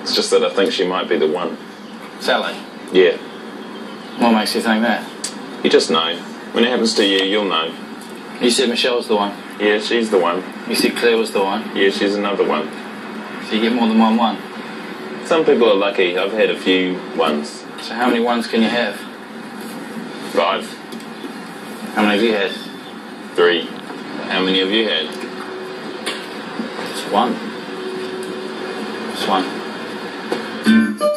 It's just that I think she might be the one. Sally? Yeah. What makes you think that? You just know. When it happens to you, you'll know. You said Michelle's the one. Yeah, she's the one. You said Claire was the one. Yeah, she's another one. So you get more than one. Some people are lucky. I've had a few ones. So how many ones can you have? 5. How many have you had? 3. How many have you had? Just one. Just one.